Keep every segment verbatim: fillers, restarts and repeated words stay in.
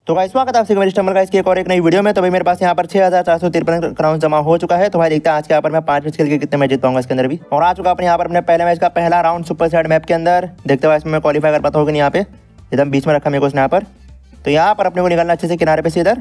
तो गाइस स्वागत है आपसे मेरे स्टम्बल गाइस की एक और एक नई वीडियो में। तो भाई मेरे पास यहाँ पर छह हजार चार सौ तिरपन क्राउन जमा हो चुका है। तो भाई देखते हैं आज के यहाँ पर मैं पांच मैच खेल के कितने मैच जीत पाऊंगा इसके अंदर भी। और आ चुका अपने यहाँ पर अपने पहले मैच का पहला राउंड सुपर सेट मैप के अंदर। देखते हुए इसमें मैं क्वालिफाई कर पाता हूँ कि नहीं। यहाँ पे एकदम बीच में रखा मेरे को इसने यहाँ पर। तो यहाँ पर अपने को निकलना अच्छे से किनारे पे से इधर।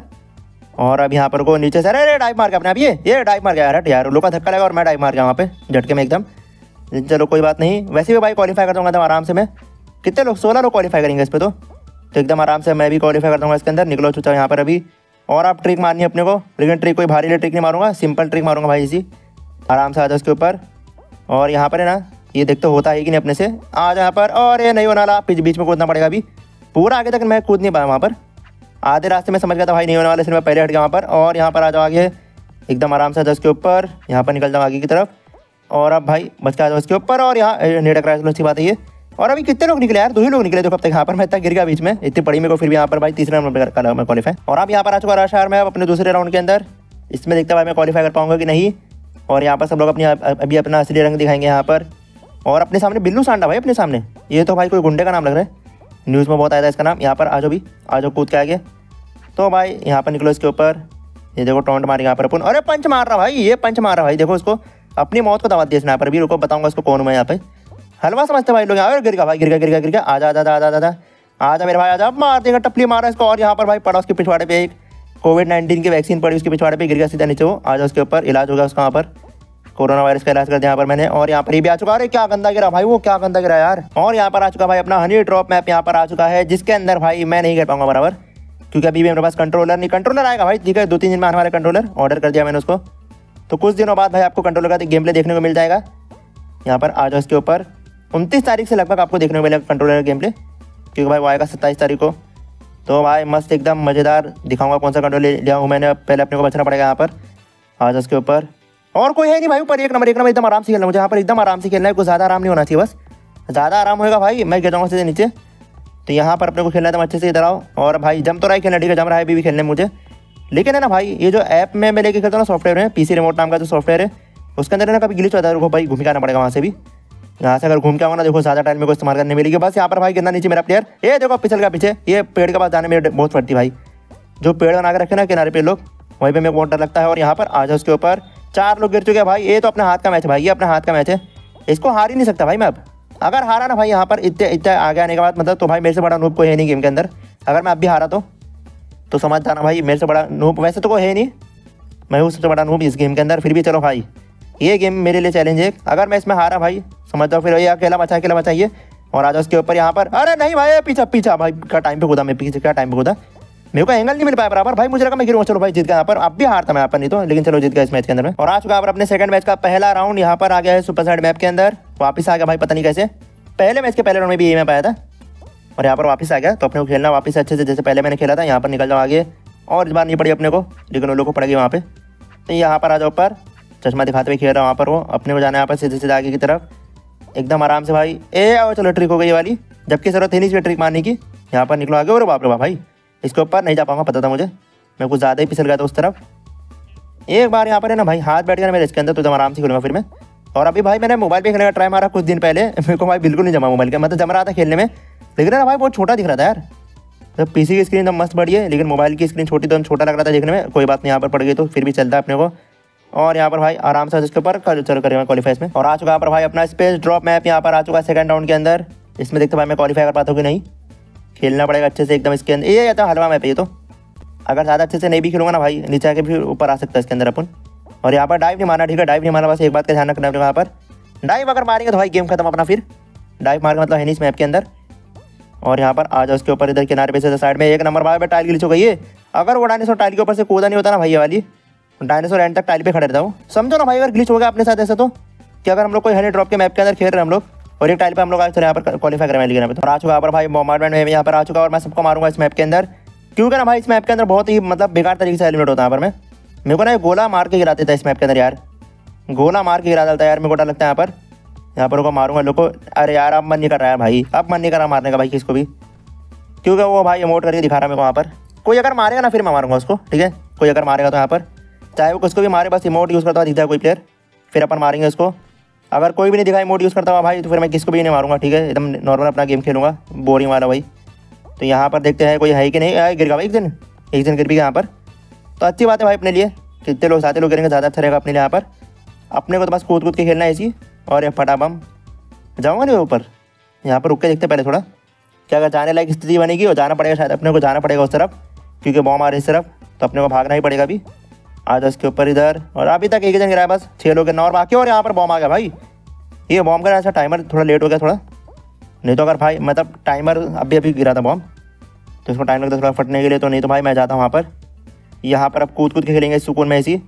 और अब यहाँ पर को नीचे से अरे डाइव मार के अपने आप ये ये डाइव मार गया यार। यार लोग का धक्का लगा और मैं डाइव मार गया वहाँ पे झटके में एकदम। चलो कोई बात नहीं, वैसे भी भाई क्वालिफाई कर दूंगा आराम से। मैं कितने लोग सोलह लोग क्वालिफाई करेंगे इस पर। तो तो एकदम आराम से मैं भी क्वालिफाई कर दूंगा इसके अंदर। निकलो चुका यहाँ पर अभी। और आप ट्रिक मारनी है अपने को, लेकिन ट्रिक कोई भारी ट्रिक नहीं मारूंगा, सिंपल ट्रिक मारूंगा भाई। इसी आराम से आ जाओ इसके ऊपर। और यहाँ पर है ना, ये देखते होता है कि नहीं अपने से। आ जाओ यहाँ पर। और ये नहीं होने वाला, बीच में कूदना पड़ेगा अभी। पूरा आगे तक मैं कूद नहीं पाया वहाँ पर। आधे रास्ते में समझ गया था भाई नहीं होने वाला, इसलिए मैं पहले हट गया वहाँ पर। और यहाँ पर आ जाओ आगे एकदम आराम से आ जाओ इसके ऊपर। यहाँ पर निकल जाओ आगे की तरफ। और अब भाई बच के आ जाओ इसके ऊपर। और यहाँ नेट क्रैश अच्छी बात है ये। और अभी कितने लोग निकले यार, दो ही लोग निकले। तो कब तक यहाँ पर मैं इतना गिर गया बीच में, इतनी पड़ी मेरे को। फिर भी यहाँ पर भाई तीसरे नंबर पर करा मैं क्वालिफाई। और अब यहाँ पर आ चुका रहा शहर में अपने दूसरे राउंड के अंदर। इसमें देखते भाई मैं क्वालिफाई कर पाऊंगा कि नहीं। और यहाँ पर सब लोग अपनी अभी अपना असली रंग दिखाएंगे यहाँ पर। और अपने सामने बिल्लू सांडा भाई अपने सामने। ये तो भाई कोई गुंडे का नाम लग रहा है, न्यूज़ में बहुत आया था इसका नाम। यहाँ पर आ जाओ भी, आ जाओ कूद के आगे। तो भाई यहाँ पर निकलो इसके ऊपर। ये देखो टॉन्ट मार यहाँ पर अपन। अरे पंच मार रहा भाई, ये पंच मार रहा भाई। देखो इसको अपनी मौत को दबा दिया यहाँ पर भी। रुको बताऊंगा इसको कौन हूँ मैं यहाँ पे। हलवा समझते भाई लोग। यहाँ गिर गया भाई, गिर गया गिर गया गिर गया। आजा आजा आजा आजा आजा मेरे भाई आजा। मार देगा, टपली मारा इसको। और यहाँ पर भाई पड़ा उसके पिछवाड़े पे एक कोविड नाइन्टीन की वैक्सीन पड़ी उसके पिछवाड़े पे, गिर गया सीधा नीचे। वो आ जाओ उसके ऊपर, इलाज होगा उसका। यहाँ पर कोरोना वायरस का इलाज कर दिया यहाँ पर मैंने। और यहाँ पर ये भी आ चुका। अरे क्या गंदा गिरा भाई, वो क्या गंदा गिरा यार। और यहाँ पर आ चुका भाई अपना हनी ड्रॉप मैप यहाँ पर आ चुका है, जिसके अंदर भाई मैं नहीं कर पाऊंगा बराबर, क्योंकि अभी भी मेरे पास कंट्रोलर नहीं। कंट्रोलर आएगा भाई, ठीक है, दो तीन दिन में आने वाला कंट्रोलर। ऑर्डर कर दिया मैंने उसको। तो कुछ दिनों बाद भाई आपको कंट्रोलर का गेम प्ले देखने को मिल जाएगा। यहाँ पर आ जाओ इसके ऊपर। उनतीस तारीख से लगभग आपको देखने को मिलेगा कंट्रोलर गेम प्ले, क्योंकि भाई वो आएगा सत्ताईस तारीख को। तो भाई मस्त एकदम मज़ेदार दिखाऊंगा कौन सा कंट्रोलर लिया हूँ मैंने। पहले अपने को बचना पड़ेगा यहाँ पर। आ जाओ इसके ऊपर। और कोई है नहीं भाई ऊपर। एक नंबर एक नंबर एकदम आराम से खेलना मुझे यहाँ पर। एकदम आराम से खेलना है, कुछ ज़्यादा आराम नहीं होना चाहिए, बस ज़्यादा आराम होएगा भाई मैं गिर जाऊँगा सीधे नीचे। तो यहाँ पर अपने को खेलना है एकदम अच्छे से। इधर आओ। और भाई जम तो रहा है खेलना, ठीक है, जम रहा है अभी भी खेलने मुझे। लेकिन है ना भाई, ये जो ऐप में मैं लेके खेलता हूँ ना, सॉफ्टवेयर है पीसी रिमोट नाम का जो सॉफ्टवेयर है, उसके अंदर है ना कभी ग्लिच होता है। रुको भाई घूम के आना पड़ेगा वहाँ से भी। यहाँ से अगर घूम के आऊँ ना, देखो ज़्यादा टाइम मेरे को इस्तेमाल करने मिलेगी। बस यहाँ पर भाई गिरना नीचे मेरा प्लेयर। ये देखो पिछल का पीछे, ये पेड़ के पास जाने में बहुत पड़ती भाई। जो पेड़ बना के रखे ना किनारे पे लोग, वहीं पे मेरे को बहुत डर लगता है। और यहाँ पर आ जाओ उसके ऊपर। चार लोग गिर चुके हैं भाई। ये तो अपने हाथ का मैच है भाई, ये अपने हाथ का मैच है, इसको हार ही नहीं सकता भाई मैं। अब अगर हारा ना भाई यहाँ पर इतने इतने आगे आने के बाद, मतलब तो भाई मेरे से बड़ा नूब कोई है नहीं गेम के अंदर। अगर मैं अब भी हारा तो तो समझ जाना भाई, मेरे से बड़ा नूब वैसे तो कोई है नहीं, मैं हूँ सबसे बड़ा नूब इस गेम के अंदर। फिर भी चलो भाई, ये गेम मेरे लिए चैलेंज है। अगर मैं इसमें हारा भाई समझ जाओ, फिर ये अकेला बचा अकेला बचाइए। और आ जाओ उसके ऊपर यहाँ पर। अरे नहीं भाई, पीछा पीछा भाई क्या टाइम पे कूदा मैं, पीछे क्या टाइम पे कूदा। मेरे को एंगल नहीं मिल पाया बराबर भाई, मुझे लगा मैं गिरूँगा। चलो भाई जीत गया यहाँ पर। अब भी हारता मैं यहाँ पर नहीं तो, लेकिन चलो जीत गया इस मैच के अंदर में। और आ चुका पर अपने सेकंड मैच का पहला राउंड यहाँ पर आ गया है सुपर साइड मैप के अंदर। वापस आ गया भाई, पता नहीं कैसे। पहले मैच के पहले राउंड में भी ये मैप आया था और यहाँ पर वापस आ गया। तो अपने को खेलना वापस अच्छे से, जैसे पहले मैंने खेला था। यहाँ पर निकल जाओ आगे। और इस बार नहीं पड़ी अपने को, लेकिन उन लोगों को पड़ गई वहाँ पे। तो यहाँ पर आ जाओ ऊपर, चश्मा दिखाते हुए खेल रहा है वहाँ पर वो। अपने को जाना है यहाँ पर सीधे सीधे आगे की तरफ एकदम आराम से भाई। ए आओ चलो, ट्रिक हो गई वाली, जबकि जरूरत है नहीं इसमें ट्रिक मारने की। यहाँ पर निकलो आगे। और बाप रे बाप भाई, इसके ऊपर नहीं जा पाऊंगा, पता था मुझे। मैं कुछ ज़्यादा ही फिसल गया था उस तरफ। एक बार यहाँ पर है ना भाई, हाथ बैठ गया ना मेरे इसके अंदर, तो एकदम आराम से खेलूंगा फिर मैं। और अभी भाई मैंने मोबाइल पे खेलने का ट्राई मारा कुछ दिन पहले। मेरे को भाई बिल्कुल नहीं जमा मोबाइल का, मतलब जम रहा था खेलने में, लेकिन ना भाई बहुत छोटा दिख रहा था यार। तो पीसी की स्क्रीन तो मस्त बड़ी है, लेकिन मोबाइल की स्क्रीन छोटी, तो छोटा लग रहा था देखने में। कोई बात नहीं, यहाँ पर पड़ गई तो फिर भी चलता है अपने को। और यहाँ पर भाई आराम से इसके ऊपर चलो करेंगे क्वालिफाई में। और आ चुका पर भाई अपना स्पेस ड्रॉप मैप यहाँ पर आ चुका है सेकंड राउंड के अंदर। इसमें देखते भाई मैं क्वालिफाई कर पाता हूँ कि नहीं। खेलना पड़ेगा अच्छे से एकदम इसके अंदर। ये आता हलवा मैप है ये तो, अगर ज़्यादा अच्छे से नहीं भी खेलूंगा ना भाई, नीचे आके भी ऊपर आ सकता है इसके अंदर अपन। और यहाँ पर डाइव नहीं मारना, ठीक है, डाइव नहीं मारना, बस एक बात का ध्यान रखना है यहाँ पर। डाइव अगर मारेंगे तो भाई गेम खत्म अपना। फिर डाइव मार का मतलब है नहीं इस मैप के अंदर। और यहाँ पर आ जाओ उसके ऊपर, इधर किनारे पे से साइड में एक नंबर भाई टाइल ग्लिच हो गई है। अगर वो डायनासोर टाइल के ऊपर से कूदा नहीं होता ना भाई, ये वाली डायनासोर एंड तक टाइल पे खड़े रहता हूँ, समझो ना भाई। अगर ग्लिच हो गया अपने साथ ऐसा, तो कि अगर हम लोग कोई हनी ड्रॉप के मैप के अंदर खेल रहे हैं हम लोग, और एक टाइल पे हम लोग आज यहाँ पर क्वालिफाई करें, लेकिन यहाँ पर आ चुका पर भाई बॉम्बार्डमेंट में यहाँ पर आ चुका। और मैं सबको मारूंगा इस मैप के अंदर, क्योंकि ना भाई इस मैप के अंदर बहुत ही मतलब बेकार तरीके से एलिमिनेट होता है यहाँ पर। मैं मेरे को ना गोला मार के गिराते था इस मैप के अंदर यार, गोला मार के गिरा डालता है यार। मेरे को डर लगता है यहाँ पर। यहाँ पर को मारूंगा लोग को। अरे यार अब मन नहीं कर रहा है भाई, अब मन नहीं कर रहा मारने का भाई किसको भी, क्योंकि वो भाई इमोट करके दिखा रहा है मेरे को वहाँ पर। कोई अगर मारेगा ना फिर मैं मारूंगा उसको, ठीक है। कोई अगर मारेगा तो यहाँ पर, चाहे वो किसको भी मारे, बस इमोट यूज़ करता हुआ दिखता है कोई प्लेयर, फिर अपन मारेंगे उसको। अगर कोई भी नहीं दिखा इमोट यूज़ करता हुआ भाई, तो फिर मैं किसको भी नहीं मारूंगा, ठीक है। एकदम नॉर्मल अपना गेम खेलूंगा, बोरिंग वाला भाई। तो यहाँ पर देखते हैं कोई है कि नहीं। आए गिर गया भाई, एक दिन एक दिन गिर भी गया यहाँ पर। तो अच्छी बात है भाई अपने लिए, कितने लोग साथ लोग गिरेंगे ज़्यादा अच्छा रहेगा अपने लिए। यहाँ पर अपने को तो बस कूद कूद के खेलना है इसी। और ये फटा बम जाऊँगा नहीं ऊपर, यहाँ पर रुक के देखते पहले थोड़ा क्या अगर जाने लायक स्थिति बनेगी और जाना पड़ेगा, शायद अपने को जाना पड़ेगा उस तरफ क्योंकि बॉम्ब आ रही है इस तरफ, तो अपने को भागना ही पड़ेगा अभी। आज उसके ऊपर इधर, और अभी तक एक ही जन गिरा है बस, छः लोग नौ और बाकी। और यहाँ पर बॉम्ब आ गया भाई, ये बॉम्ब का ऐसा टाइमर थोड़ा लेट हो गया थोड़ा, नहीं तो अगर भाई मतलब टाइमर अभी अभी गिरा था बॉम्ब तो इसको टाइम लगता थोड़ा फटने के लिए। तो नहीं तो भाई मैं जाता हूँ वहाँ पर। यहाँ पर अब कूद कूद के खेलेंगे सुकून में इसी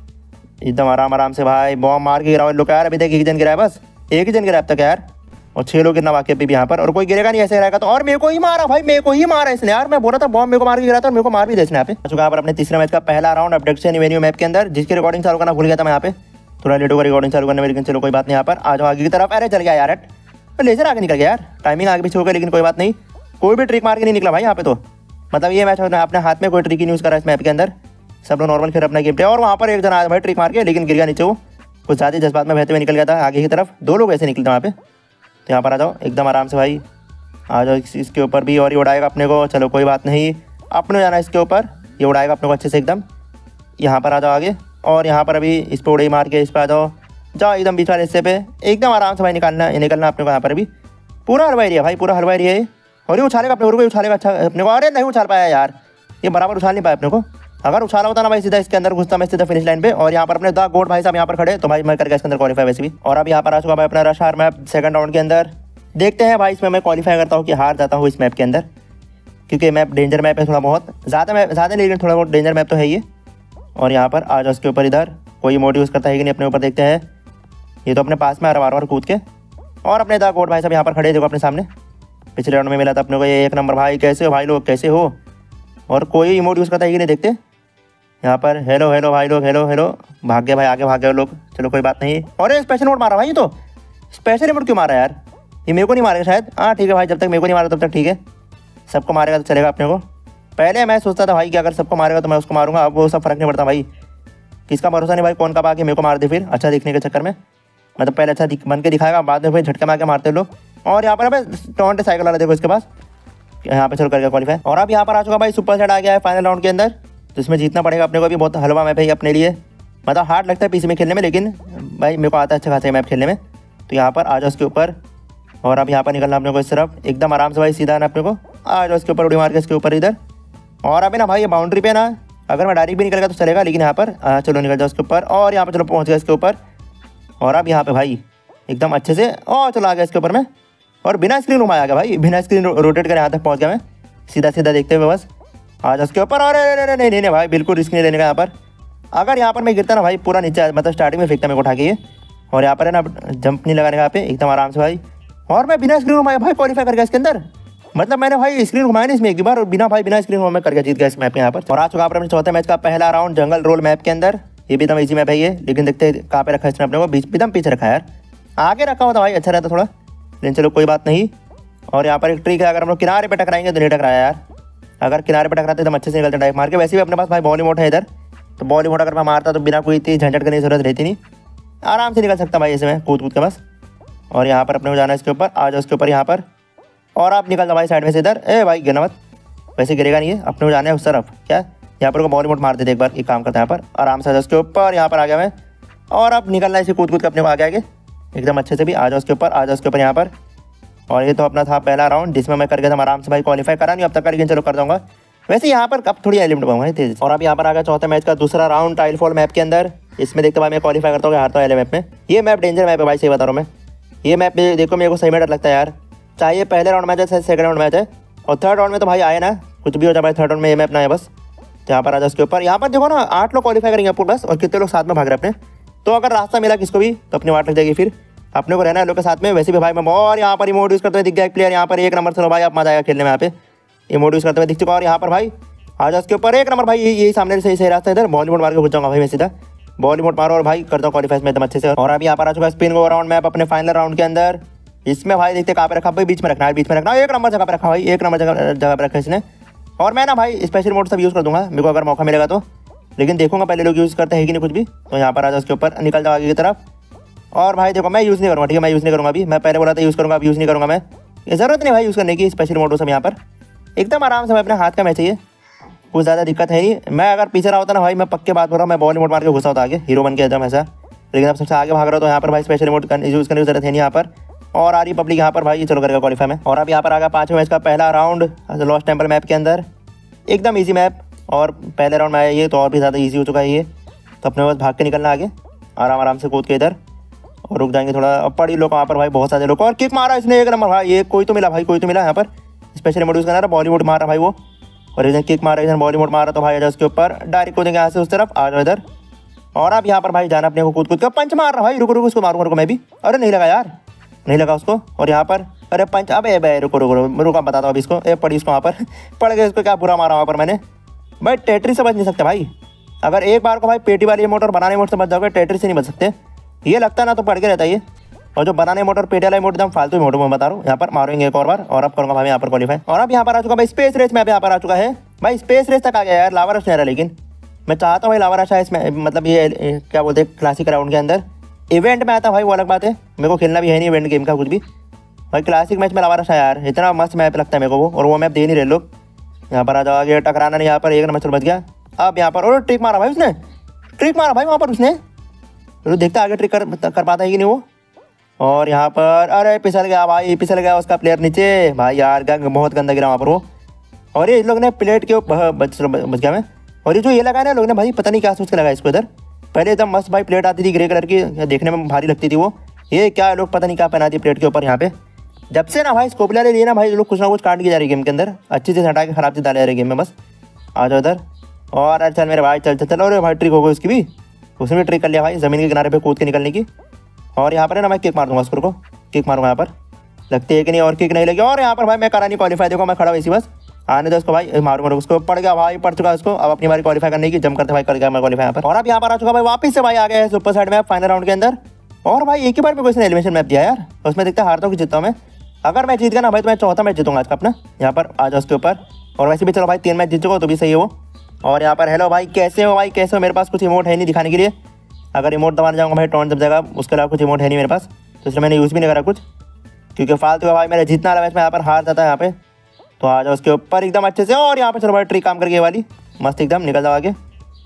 एकदम आराम आराम से भाई। बॉम्ब मार के गिरा लोग यार, अभी तक एक ही जन गिरा है बस, एक ही जन गिरा अब तक यार, और छः लोग गिरना बाकी अभी भी यहाँ पर। और कोई गिरेगा नहीं, ऐसे रहेगा तो। और मेरे को ही मारा भाई, मेरे को ही मारा इसने यार, मैं बोला था बॉम्ब मेरे को मार के गिरा था और मेरे को मार भी दे इसने यहाँ पे। चुका यहाँ पर अपने तीसरे मैच का पहला राउंड अपडेशन इवेन्यू मैप के अंदर, जिसकी रिकॉर्डिंग चालू करना भूल गया था मैं यहाँ पे, थोड़ा लेट होगा रिकॉर्डिंग चालू करने में, लेकिन चलो कोई बात नहीं। यहाँ पर आ जाओ आगे की तरफ। अरे चल गया यार, हट लेजर आगे निकल गया यार, टाइमिंग आगे पीछे हो गया, लेकिन कोई बात नहीं, कोई भी ट्रिक मार के नहीं निकला भाई यहाँ पे। तो मतलब ये मैच अपने हाथ में कोई ट्रिक ही यूज़ करा इस मैप के अंदर, सब लोग नॉर्मल खेल अपना गेम प्ले। और वहाँ पर एक जन आया भाई ट्रिक मार के, लेकिन गिर गया नीचे, वो कुछ ज़्यादा जज्बात में बहते हुए निकल गया था आगे की तरफ। दो लोग ऐसे निकले थे वहाँ पे। तो यहाँ पर आ जाओ एकदम आराम से भाई, आ जाओ इसके ऊपर भी, और ये उड़ाएगा अपने को। चलो कोई बात नहीं, अपने जाना इसके ऊपर, ये उड़ाएगा अपने को अच्छे से एकदम। यहाँ पर आ जाओ आगे, और यहाँ पर अभी इस पर उड़ाई मार के इस पर आ जाओ, जाओ एकदम बीच वाले हिस्से पे एकदम आराम से भाई निकालना निकलना अपने को। यहाँ पर भी पूरा हलवा एरिया भाई, पूरा हलवा एरिया है। और ये उछालेगा अपने को, उछालेगा अच्छा अपने को। अरे नहीं उछाल पाया यार, ये बराबर उछाल नहीं पाया अपने को। अगर उछाला होता ना भाई सीधा इसके अंदर घुसता मैं सीधा फिनिश लाइन पे। और यहाँ पर अपने द गोड भाई साहब यहाँ पर खड़े, तो भाई मैं करके इसके अंदर क्वालीफाई वैसे भी। और अब यहाँ पर आ चुका भाई अपना रश हार मैप सेकंड राउंड के अंदर। देखते हैं भाई इसमें मैं क्वालीफाई करता हूँ कि हार जाता हूँ इस मैप के अंदर, क्योंकि मैप डेंजर मैप है थोड़ा बहुत, ज़्यादा मैप ज़्यादा नहीं लेकिन थोड़ा बहुत डेंजर मैप तो है ये। और यहाँ पर आ जाओ उसके ऊपर, इधर कोई मोड यूज़ करता है कि नहीं अपने ऊपर देखते हैं। ये तो अपने पास में आ रहा बार बार कूद के। और अपने द गोड भाई साहब यहाँ पर खड़े देखो अपने सामने, पिछले राउंड में मिला था अपने को ये एक नंबर। भाई कैसे हो भाई लोग, कैसे हो। और कोई इमोट यूज़ करता है कि नहीं देखते यहाँ पर। हेलो हेलो भाई लोग, हेलो हेलो, भाग गए भाई आगे, भाग गए लोग, चलो कोई बात नहीं। और ये स्पेशल मोड मारा भाई, ये तो स्पेशल मोड क्यों मारा यार, ये मेरे को नहीं मारेगा शायद। हाँ ठीक है भाई, जब तक मेरे को नहीं मारा तब तक ठीक है, सबको मारेगा तो चलेगा अपने को। पहले मैं सोचता था भाई कि अगर सबको मारेगा तो मैं उसको मारूंगा, अब वो सब फर्क नहीं पड़ता भाई, किसका भरोसा नहीं भाई, कौन कब आके मेरे को मार दे फिर अच्छा दिखने के चक्कर में। मतलब पहले अच्छा बन के दिखाएगा, बाद में फिर झटके मार के मारते लोग। और यहाँ पर टॉन्ट साइकिल वाला देखो इसके पास, यहाँ पे चल करके क्वालीफाई। और अब यहाँ पर आ चुका भाई सुपर सेट आ गया है फाइनल राउंड के अंदर, तो इसमें जीतना पड़ेगा अपने को भी। बहुत हलवा मैप है अपने लिए, मतलब हार्ड लगता है पीसी में खेलने में, लेकिन भाई मेरे को आता है अच्छा खासा मैप खेलने में। तो यहाँ पर आ जाओ उसके ऊपर, और अब यहाँ पर निकलना अपने को इस तरफ एकदम आराम से भाई, सीधा ना अपने को आ जाओ इसके ऊपर, उड़ी मार के इसके ऊपर इधर। और अभी ना भाई ये बाउंड्री पे ना अगर मैं डायरेक्ट भी निकल गया तो चलेगा, लेकिन यहाँ पर आ, चलो निकल जाओ उसके ऊपर। और यहाँ पर चलो पहुँच गया इसके ऊपर। और अब यहाँ पे भाई एकदम अच्छे से और चलो आ गया इसके ऊपर में, और बिना स्क्रीन घुमाया गया भाई, बिना स्क्रीन रोटेट कर यहाँ तक पहुँच गया मैं, सीधा सीधा देखते हुए बस आ जाओ उसके ऊपर। अरे नहीं नहीं नहीं नहीं भाई, बिल्कुल रिस्क नहीं लेने का यहाँ पर। अगर यहाँ पर मैं गिरता ना भाई पूरा नीचे, मतलब स्टार्टिंग में फेंकता मेरे को उठा के ये। और यहाँ पर है ना जंप नहीं लगाने का यहाँ पे, एकदम आराम से भाई। और मैं बिना स्क्रीन घुमाया भाई क्वालीफाई कर गया इसके अंदर, मतलब मैंने भाई स्क्रीन घुमाया नहीं इसमें एक बार, और बिना भाई बिना स्क्रीन घुमाया कर गया, जीत गया इस मैप यहाँ पर। और आ चुका अपने चौथे मैच का पहला राउंड जंगल रोल मैप के अंदर। ये भी एकदम ईजी मैप है ये, लेकिन देखते हैं कहाँ पे रखा है इसने अपने को, बीच एकदम पीछे रखा है यार, आगे रखा होता भाई अच्छा रहता थोड़ा, लेकिन चलो कोई बात नहीं। और यहाँ पर एक ट्रिक है, अगर हम लोग किनारे पे टकराएंगे तो नहीं टकराया यार, अगर किनारे पे टकराते एकदम अच्छे से निकलते डाइव मार के। वैसे भी अपने पास भाई बॉलीवुड है इधर, तो बॉलीवुड अगर मैं मारता तो बिना कोई इतनी झंझट करने की जरूरत रहती नहीं, आराम से निकल सकता भाई ऐसे में कूद कूद के बस। और यहाँ पर अपने को जाना है इसके ऊपर, आ जाओ उसके ऊपर यहाँ पर, और आप निकलता भाई साइड में से इधर। ए भाई गिरना मत, वैसे गिरेगा नहीं है, अपने को जाना है उस तरफ। क्या यहाँ पर को बॉलीवुड मार देते एक बार, एक काम करता है यहाँ पर आराम से उसके ऊपर, यहाँ पर आ गया मैं। और अब निकलना है इसे कूद कूद के अपने को आगे आगे एकदम अच्छे से भी। आ जाओ उसके ऊपर, आ जाओ उसके ऊपर यहाँ पर। और ये तो अपना था पहला राउंड जिसमें मैं कर गया था आराम से भाई, क्वालीफाई करा नहीं अब तक का, लेकिन चलो कर दूँगा। वैसे यहाँ पर अब थोड़ी एलिमिट पाऊंगा तेज। और अब यहाँ पर आ गया चौथे मैच का दूसरा राउंड टाइल फॉल मैप के अंदर। इसमें देखते भाई मैं क्वालीफाई करता हूँ हारता हूँ एल मैप में। ये मैप डेंजर मैप है भाई, सही बता रहा हूँ मैं। ये मैप देखो मेरे को सही में डर लगता है यार, चाहे पहले राउंड मैच है सेकंड राउंड मैच है, और थर्ड राउंड में तो भाई आए ना कुछ भी हो जाए भाई, थर्ड राउंड में ये मैप ना है बस। तो यहाँ पर आ जाओ उसके ऊपर, यहाँ पर देखो ना आठ लोग क्वालीफाई करेंगे आपको बस, और कितने लोग साथ में भाग रहे अपने। तो अगर रास्ता मिला किसको भी तो अपनी वाट लग जाएगी, फिर अपने को रहना है लोग के साथ में। वैसे भी भाई मैं और यहाँ पर इमोट यूज़ करते हुए दिख गया एक प्लेयर यहाँ पर, एक नंबर चलो भाई आप मजा आएगा खेलने में यहाँ पे, इमोट यूज़ करते हुए दिख चुका। और यहाँ पर भाई आ जाओ उसके ऊपर एक नंबर भाई, यही सामने सही सही रास्ता इधर, बॉलीवुड मार के घुस जाऊँगा भाई मैं सीधा, बॉलीवुड मारो और भाई करता हूँ क्वालीफाई में एकदम अच्छे से। और अभी यहाँ पर आ चुका स्पिन गो राउंड मैप अपने फाइनल राउंड के अंदर। इसमें भाई देखते कहाँ पे रखा भाई, बीच में रखना है, बीच में रखना, एक नंबर जगह पे रखा भाई, एक नंबर जगह जगह पे रखा इसने। और मैं ना भाई स्पेशल मोड सब यूज़ कर दूंगा मेरे को अगर मौका मिलेगा तो, लेकिन देखूंगा पहले लोग यूज़ करते हैं कि नहीं कुछ भी। तो यहाँ पर आ जाओ उसके ऊपर, निकल जाओ आगे की तरफ। और भाई देखो मैं यूज़ नहीं करूँगा, ठीक है मैं यूज़ नहीं करूँगा अभी, मैं पहले बोला था यूज़ करूँगा, अब यूज़ नहीं करूँगा मैं, ये ज़रूरत नहीं भाई यूज़ करने की स्पेशल मोड सब यहाँ पर। एकदम आराम से भाई अपने हाथ का मैच है ये, कुछ ज़्यादा दिक्कत है नहीं। मैं अगर पीछे रहा होता ना भाई, मैं पक्के बात बोल रहा हूँ, मैं बॉल रिमोट मार के घुसा होता आगे, हीरो बन के एकदम ऐसा। लेकिन अब सबसे आगे भाग रहा हो तो यहाँ पर भाई स्पेशल रिमोट यूज़ करने की जरूरत है नहीं यहाँ पर। और आ रही पब्लिक यहाँ पर भाई, चलो करेगा क्वालिफाई में। और अब यहाँ पर आ गया पाँचवें मैच का पहला राउंड लॉस्ट टेम्पल मैप के अंदर, एकदम ईजी मैप। और पहले राउंड में आया ये तो और भी ज़्यादा ईजी हो चुका है ये, तो अपने बस भाग के निकलना आगे आराम आराम से कूद के इधर, और रुक जाएंगे थोड़ा। अब पड़ी लोग वहाँ पर भाई, बहुत सारे लोग। और किक मारा इसने एक नंबर भाई, ये कोई तो मिला भाई, कोई तो मिला यहाँ पर। स्पेशल रिमोट यूज़ करना रहा, बॉलीवुड मारा भाई वो, और इधर किक मारा, इधर बॉलीवुड मारा, तो भाई आ जाओ उसके ऊपर डायरेक्ट कूदेंगे यहाँ से उस तरफ, आ जाओ इधर। और अब यहाँ पर भाई जाना अपने को कूद कूद का पंच मार रहा भाई, रुको रुको उसको मारूंगा, रुको मैं भी। अरे नहीं लगा यार, नहीं लगा उसको। और यहाँ पर अरे पंच, अबे बे रुको रुको रुको बताता हूँ अभी इसको। ए पड़ी इसको वहाँ पर पड़ गए, इसको क्या बुरा मारा वहाँ पर मैंने भाई। टेट्री से बच नहीं सकते भाई, अगर एक बार को भाई पेटी वाली मोटर बनाने मोटर से बच जाओगे, टेट्री से नहीं बच सकते। ये लगता है ना तो पड़ के रहता है ये। और जो बनाने मोटर पेटी वाला मोटर एकदम फालतू मोटर में बता रहा हूँ। यहाँ पर मारेंगे एक और बार, और अब करूँगा भाई यहाँ पर क्वालिफाई। और अब यहाँ पर आ चुका भाई स्पेस रेस में, यहाँ पर आ चुका है भाई, स्पेस रेस तक आ गया यार। लावा रश नहीं आ रहा, लेकिन मैं चाहता हूँ भाई लावा रश है इसमें, मतलब ये क्या बोलते हैं क्लासिक राउंड के अंदर। इवेंट में आता भाई वो अलग बात है, मेरे को खेलना भी है नहीं इवेंट गेम का कुछ भी भाई। क्लासिक मैच में लावा रश है यार, इतना मस्त मैप लगता है मेरे को वो, और वो मैप दे नहीं रहे लोग। यहाँ पर आ जाओ आगे, टकराना नहीं यहाँ पर, एक नंबर चल बच गया। अब यहाँ पर और ट्रिक मारा भाई उसने, ट्रिक मारा भाई वहाँ पर उसने, तो देखता आगे ट्रिक कर कर पाता है कि नहीं वो। और यहाँ पर अरे फिसल गया भाई, फिसल गया उसका प्लेयर नीचे भाई यार, गंग बहुत गंदा गिरा वहाँ पर वो। और ये लोग ने प्लेट के ऊपर बच बच गया मैं। और ये जो ये लगाया ना लोग ने भाई, पता नहीं क्या सोच के लगाया इसको इधर। पहले एकदम मस्त भाई प्लेट आती थी ग्रे कलर की, देखने में भारी लगती थी वो। ये क्या लोग पता नहीं क्या पहना दी प्लेट के ऊपर यहाँ पे। जब से ना भाई स्कोपला ले लिए ना भाई, लोग कुछ ना कुछ काट के जा रही गेम के अंदर, अच्छी चीज़ हटा के खराब चीज़ डाले जा रही गेम में बस। आ जाओ इधर। और अरे चल मेरे भाई, चल चल चल। और भाई ट्रिक हो गई उसकी भी, उसने भी ट्रिक कर लिया भाई ज़मीन के किनारे पे कूद के निकलने की। और यहाँ पर है ना मैं किक मार दूंगा उसको, किक मारूंगा यहाँ पर, लगती है कि नहीं, और किक नहीं लगी। और यहाँ पर भाई मैं करा नहीं क्वालिफाई, देखो मैं खड़ा हुई इसी बस, आने दो उसको भाई, मारूंगा उसको। पड़ गया भाई, पड़ चुका उसको। अब अपनी बारी क्वालिफाई करने की, जम करते भाई कर गया मैं क्वालिफाई यहाँ पर। और अब यहाँ पर आ चुका भाई वापस से भाई आ गया है super side map final round के अंदर। और भाई एक ही बार में कोई एलिमिनेशन मैप दिया यार, उसमें देखते हारता हूँ कि जीतता हूँ मैं। अगर मैं जीत गया ना भाई तो मैं चौथा मैच जीतूंगा आज का अपना। यहाँ पर आ जाओ उसके ऊपर। और वैसे भी चलो भाई तीन मैच जीत चुका तो भी सही है वो। और यहाँ पर हेलो भाई कैसे हो भाई, कैसे हो। मेरे पास कुछ इमोट है नहीं दिखाने के लिए, अगर इमोट दबाने जाऊँगा भाई टॉन्ट जब जाएगा, उसके अलावा कुछ इमोट है नहीं मेरे पास, तो इसलिए मैंने यूज़ भी नहीं करा कुछ, क्योंकि फालतू है भाई मेरा जीतना वाला मैच में यहाँ पर हार जाता है यहाँ पे। तो आ जाओ उसके ऊपर एकदम अच्छे से। और यहाँ पर चलो भाई ट्रिक काम करके वाली मस्त एकदम निकल जाओ आगे।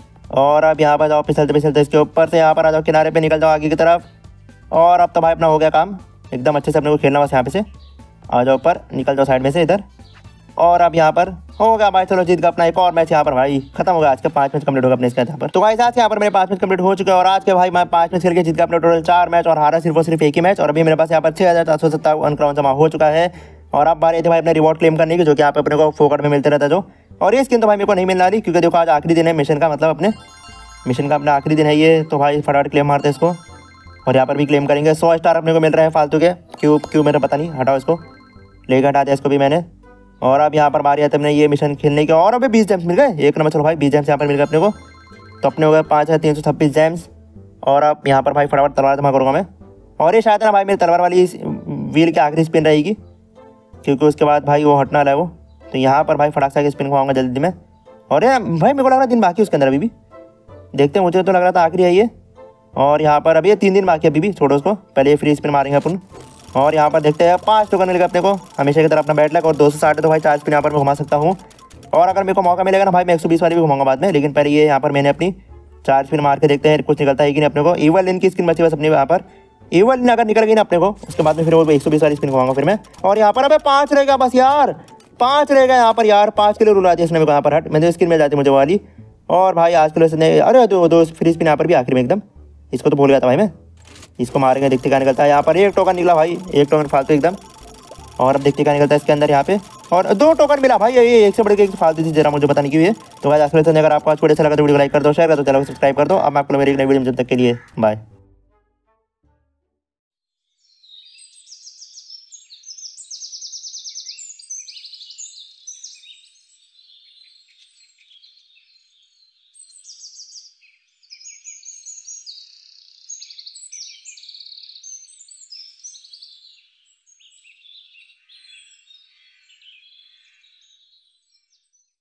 और अब यहाँ पर जाओ फिसलते फिसलते इसके ऊपर से, यहाँ पर आ जाओ किनारे पे, निकल जाओ आगे की तरफ। और अब तो भाई अपना हो गया काम एकदम अच्छे से, अपने को खेलना बस यहाँ पे से। आ जाओ ऊपर, निकल जाओ साइड में से इधर। और अब यहाँ पर हो गया भाई, चलो जीत गया अपना एक और मैच यहाँ पर भाई, खत्म हो गया आज का पाँच मैच कंप्लीट होगा अपने इसके यहाँ पर। तो भाई आज यहाँ पर मेरे पाँच मैच कंप्लीट हो चुके हैं। और आज के भाई मैं पाँच मैच खेल के जीत गया अपने टोटल चार मैच, और हारा सिर्फ और सिर्फ एक ही मैच। और अभी मेरे पास यहाँ पर छः हज़ार चार सौ सत्तावन क्राउन जमा हो चुका है। और अब बारी थी भाई अपने रिवॉर्ड क्लेम करने की, जो कि यहाँ पे अपने को फोकट में मिलते रहता है जो। और ये स्किन तो भाई मेरे को नहीं मिलना रही, क्योंकि देखो आज आखिरी दिन है मिशन का, मतलब अपने मिशन का अपना आखिरी दिन है ये। तो भाई फटाफट क्लेम मारते हैं इसको। और यहाँ पर भी क्लेम करेंगे, सौ स्टार अपने को मिल रहे हैं फालतू के, क्यों क्यों मेरा पता नहीं, हटाओ इसको, लेकर हटा दिया इसको भी मैंने। और अब यहाँ पर बारी आती है अपने ये मिशन खेलने के। और अभी बीस जैम्स मिल गए, एक नंबर। चलो भाई बीस जैम्स यहाँ पर मिल गए अपने को, तो अपने हो गए पाँच हज़ार तीन सौ छब्बीस जैम्स। और अब यहाँ पर भाई फटाफट तलवार जमा करूँगा मैं। और ये शायद ना भाई मेरी तलवार वाली व्हील की आखिरी स्पिन रहेगी, क्योंकि उसके बाद भाई वो हटना है वो। तो यहाँ पर भाई फटाक से स्पिन खुआऊंगा जल्दी में। और ये भाई मेरे को लग रहा है दिन बाकी उसके अंदर अभी भी, देखते हैं, मुझे तो लग रहा था आखिरी है ये। और यहाँ पर अभी ये तीन दिन बाकी अभी भी, छोड़ो उसको, पहले ये फ्री स्पिन मारेंगे अपन। और यहाँ पर देखते हैं पाँच टोकन मिलेगा अपने को हमेशा की तरह अपना बैट लग। और दो सौ साठ तो भाई चार स्पिन यहाँ पर मैं घुमा सकता हूँ। और अगर मेरे को मौका मिलेगा ना भाई मैं एक सौ बीस वाली भी घुमाऊंगा बाद में, लेकिन पहले ये यहाँ पर मैंने अपनी चार स्पिन मार के देखते हैं कुछ निकलता है कि नहीं अपने को। ईवल लिन की स्किन बची बस अपनी यहाँ पर, ईवल लिन अगर निकल गई ना अपने को, उसके बाद में फिर वो एक सौ बीस वाली स्पिन घुमाऊंगा फिर मैं। और यहाँ पर अबे पाँच रहेगा बस यार, पाँच रहेगा यहाँ पर यार, पाँच के लिए रूल आती है इसने मेरे को यहाँ पर, हट मैंने स्किन मिल जाती है मुझे वाली। और भाई आज के लिए अरे दो दो फ्री स्पिन यहाँ पर भी आखिर में एकदम, इसको तो भूल गया था भाई मैं, इसको मारेंगे, देखते क्या निकलता है। यहाँ पर एक टोकन निकला भाई, एक टोकन फालतू एकदम। और अब देखते क्या निकलता है इसके अंदर यहाँ पे। और दो टोकन मिला भाई, ये एक से बढ़ के एक फालतू थी, जरा मुझे पता नहीं क्यों है। तो भाई आज के लिए अगर आपको आज वीडियो अच्छा लगा तो वीडियो लाइक कर दो, शेयर कर दो, चैनल को सब्सक्राइब कर दो। अब मैं आपको मेरी नई वीडियो में जब तक के लिए बाय।